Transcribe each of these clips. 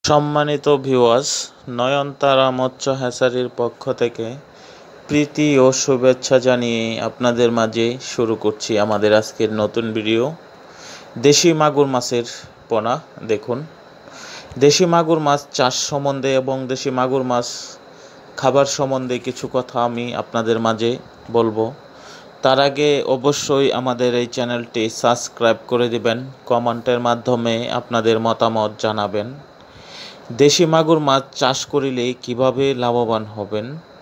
সম্মানিত ভিউয়ার্স, নয়নতারা মৎস্য হ্যাচারির পক্ষ থেকে প্রীতি ও শুভেচ্ছা জানিয়ে আপনাদের মাঝে শুরু করছি আমাদের আজকের নতুন ভিডিও। দেশি মাগুর মাছের পোনা দেখুন। দেশি মাগুর মাছ চাষ সম্বন্ধে এবং দেশি মাগুর মাছ খাবার সম্বন্ধে কিছু কথা আমি আপনাদের মাঝে বলবো। তার আগে অবশ্যই আমাদের এই চ্যানেলটি সাবস্ক্রাইব করে দিবেন, কমেন্টের মাধ্যমে আপনাদের মতামত জানাবেন। দেশি মাগুর মাছ চাষ করিলে কিভাবে লাভবান হবেন।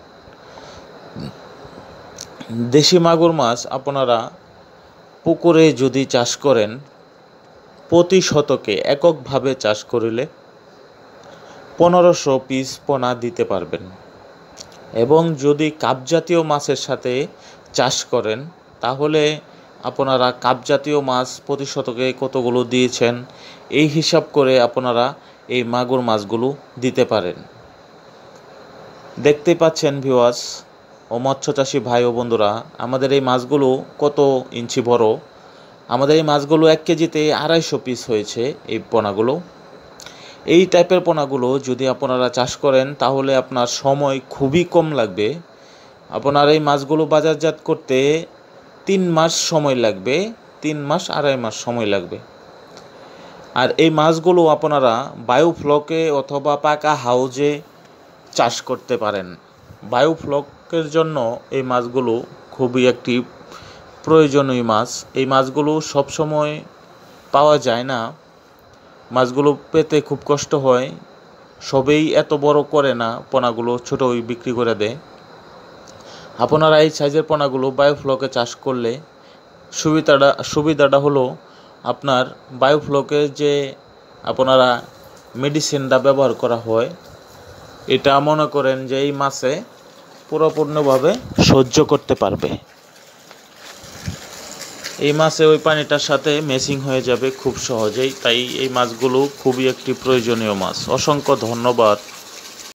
দেশি মাগুর মাছ আপনারা পুকুরে যদি চাষ করেন, প্রতি শতকে এককভাবে চাষ করিলে 1500 পিস পোনা দিতে পারবেন। এবং যদি কাপ জাতীয় মাছের সাথে চাষ করেন, তাহলে আপনারা কাপ জাতীয় মাছ প্রতি শতকে কতগুলো দিয়েছেন এই হিসাব করে আপনারা এই মাগুর মাছগুলো দিতে পারেন। দেখতে পাচ্ছেন ভিউয়ার্স ও মৎস্যচাষী ভাই ও বন্ধুরা, আমাদের এই মাছগুলো কত ইঞ্চি বড়। আমাদের এই মাছগুলো 1 কেজিতে 250 পিস হয়েছে। এই পোনাগুলো, এই টাইপের পোনাগুলো যদি আপনারা চাষ করেন তাহলে আপনার সময় খুবই কম লাগবে। আপনার এই মাছগুলো বাজারজাত করতে 3 মাস সময় লাগবে, 3 মাস 2.5 মাস সময় লাগবে। আর এই মাছগুলো আপনারা বায়োফ্লকে অথবা পাকা হাউজে চাষ করতে পারেন। বায়োফ্লকের জন্য এই মাছগুলো খুবই একটি প্রয়োজনীয় মাছ। এই মাছগুলো সবসময় পাওয়া যায় না, মাছগুলো পেতে খুব কষ্ট হয়। সবেই এত বড় করে না, পোনাগুলো ছোটোই বিক্রি করে দেয়। আপনারা এই সাইজের পোনাগুলো বায়োফ্লকে চাষ করলে সুবিধাটা হলো, আপনার বায়োফ্লকে যে আপনারা মেডিসিনটা ব্যবহার করা হয়, এটা মনে করেন যে এই মাছে পুরোপূর্ণভাবে সহ্য করতে পারবে। এই মাছে ওই পানিটার সাথে ম্যাচিং হয়ে যাবে খুব সহজেই। তাই এই মাছগুলো খুবই একটি প্রয়োজনীয় মাছ। অসংখ্য ধন্যবাদ।